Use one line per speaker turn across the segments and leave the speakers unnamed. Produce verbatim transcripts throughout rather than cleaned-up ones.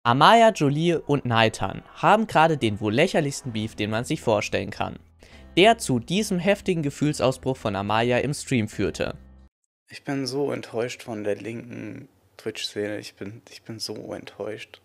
Amaya, Jolie und Naitan haben gerade den wohl lächerlichsten Beef, den man sich vorstellen kann, der zu diesem heftigen Gefühlsausbruch von Amaya im Stream führte.
Ich bin so enttäuscht von der linken Twitch-Szene, ich bin, ich bin so enttäuscht.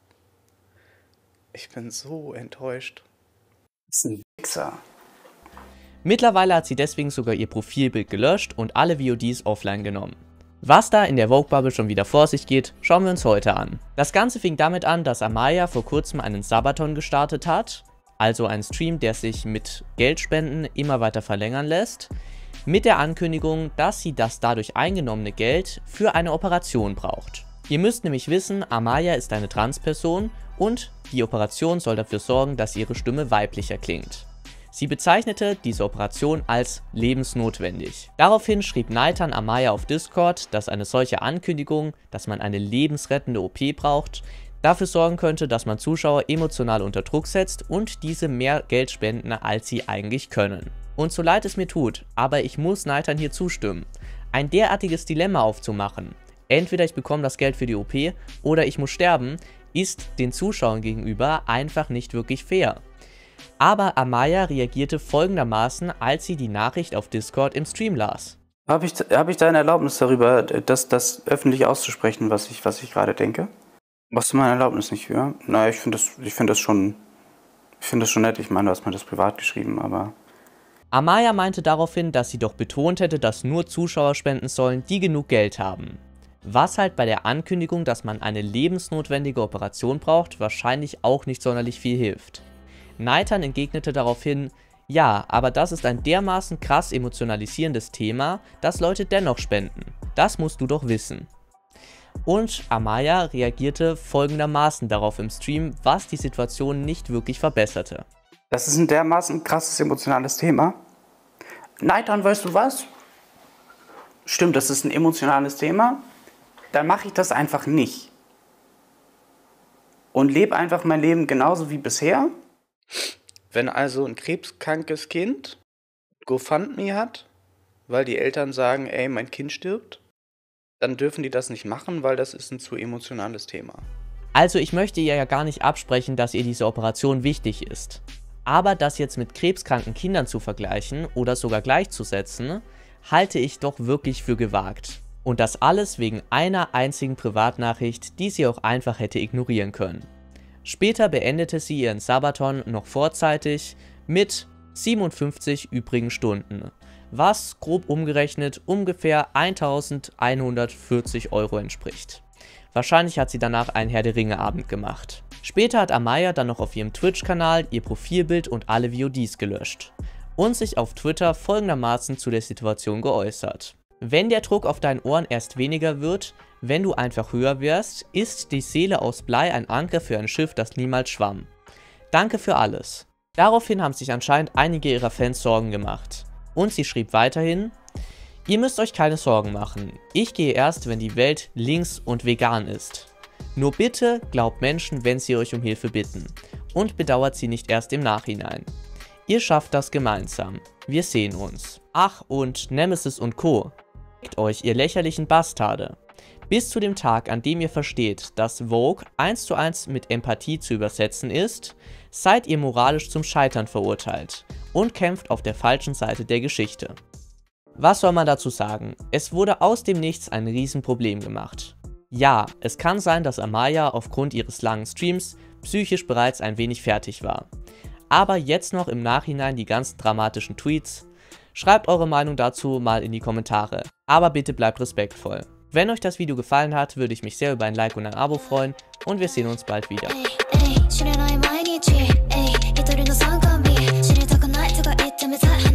Ich bin so enttäuscht. Das ist ein Wichser.
Mittlerweile hat sie deswegen sogar ihr Profilbild gelöscht und alle V O Ds offline genommen. Was da in der Vogue-Bubble schon wieder vor sich geht, schauen wir uns heute an. Das Ganze fing damit an, dass Amaya vor kurzem einen Sabaton gestartet hat, also einen Stream, der sich mit Geldspenden immer weiter verlängern lässt, mit der Ankündigung, dass sie das dadurch eingenommene Geld für eine Operation braucht. Ihr müsst nämlich wissen, Amaya ist eine Transperson und die Operation soll dafür sorgen, dass ihre Stimme weiblicher klingt. Sie bezeichnete diese Operation als lebensnotwendig. Daraufhin schrieb Naitan Amaya auf Discord, dass eine solche Ankündigung, dass man eine lebensrettende O P braucht, dafür sorgen könnte, dass man Zuschauer emotional unter Druck setzt und diese mehr Geld spenden, als sie eigentlich können. Und so leid es mir tut, aber ich muss Naitan hier zustimmen. Ein derartiges Dilemma aufzumachen, entweder ich bekomme das Geld für die O P oder ich muss sterben, ist den Zuschauern gegenüber einfach nicht wirklich fair. Aber Amaya reagierte folgendermaßen, als sie die Nachricht auf Discord im Stream las.
Habe ich, hab ich deine Erlaubnis darüber, das, das öffentlich auszusprechen, was ich, was ich gerade denke? Hast du meine Erlaubnis nicht für? Naja, ich finde das, ich find das schon, ich finde das schon nett. Ich meine, du hast mir das privat geschrieben, aber...
Amaya meinte daraufhin, dass sie doch betont hätte, dass nur Zuschauer spenden sollen, die genug Geld haben. Was halt bei der Ankündigung, dass man eine lebensnotwendige Operation braucht, wahrscheinlich auch nicht sonderlich viel hilft. Naitan entgegnete daraufhin, ja, aber das ist ein dermaßen krass emotionalisierendes Thema, dass Leute dennoch spenden. Das musst du doch wissen. Und Amaya reagierte folgendermaßen darauf im Stream, was die Situation nicht wirklich verbesserte.
Das ist ein dermaßen krasses emotionales Thema. Naitan, weißt du was? Stimmt, das ist ein emotionales Thema. Dann mache ich das einfach nicht. Und lebe einfach mein Leben genauso wie bisher. Wenn also ein krebskrankes Kind GoFundMe hat, weil die Eltern sagen, ey, mein Kind stirbt, dann dürfen die das nicht machen, weil das ist ein zu emotionales Thema.
Also ich möchte ihr ja gar nicht absprechen, dass ihr diese Operation wichtig ist. Aber das jetzt mit krebskranken Kindern zu vergleichen oder sogar gleichzusetzen, halte ich doch wirklich für gewagt. Und das alles wegen einer einzigen Privatnachricht, die sie auch einfach hätte ignorieren können. Später beendete sie ihren Sabaton noch vorzeitig mit siebenundfünfzig übrigen Stunden, was grob umgerechnet ungefähr eintausendeinhundertvierzig Euro entspricht. Wahrscheinlich hat sie danach einen Herr der Ringe Abend gemacht. Später hat Amaya dann noch auf ihrem Twitch-Kanal ihr Profilbild und alle V O Ds gelöscht und sich auf Twitter folgendermaßen zu der Situation geäußert. Wenn der Druck auf deinen Ohren erst weniger wird, wenn du einfach höher wirst, ist die Seele aus Blei ein Anker für ein Schiff, das niemals schwamm. Danke für alles. Daraufhin haben sich anscheinend einige ihrer Fans Sorgen gemacht. Und sie schrieb weiterhin, ihr müsst euch keine Sorgen machen. Ich gehe erst, wenn die Welt links und vegan ist. Nur bitte glaubt Menschen, wenn sie euch um Hilfe bitten. Und bedauert sie nicht erst im Nachhinein. Ihr schafft das gemeinsam. Wir sehen uns. Ach, und Nemesis und Co. Denkt euch, ihr lächerlichen Bastarde. Bis zu dem Tag, an dem ihr versteht, dass Vogue eins zu eins mit Empathie zu übersetzen ist, seid ihr moralisch zum Scheitern verurteilt und kämpft auf der falschen Seite der Geschichte. Was soll man dazu sagen? Es wurde aus dem Nichts ein Riesenproblem gemacht. Ja, es kann sein, dass Amaya aufgrund ihres langen Streams psychisch bereits ein wenig fertig war. Aber jetzt noch im Nachhinein die ganzen dramatischen Tweets. Schreibt eure Meinung dazu mal in die Kommentare. Aber bitte bleibt respektvoll. Wenn euch das Video gefallen hat, würde ich mich sehr über ein Like und ein Abo freuen und wir sehen uns bald wieder. Ey, ey,